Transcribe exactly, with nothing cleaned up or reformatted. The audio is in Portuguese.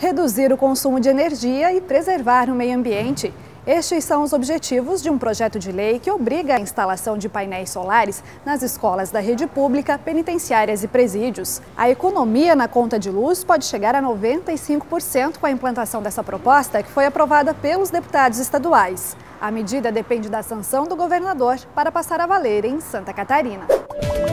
reduzir o consumo de energia e preservar o meio ambiente. Estes são os objetivos de um projeto de lei que obriga a instalação de painéis solares nas escolas da rede pública, penitenciárias e presídios. A economia na conta de luz pode chegar a noventa e cinco por cento com a implantação dessa proposta, que foi aprovada pelos deputados estaduais. A medida depende da sanção do governador para passar a valer em Santa Catarina.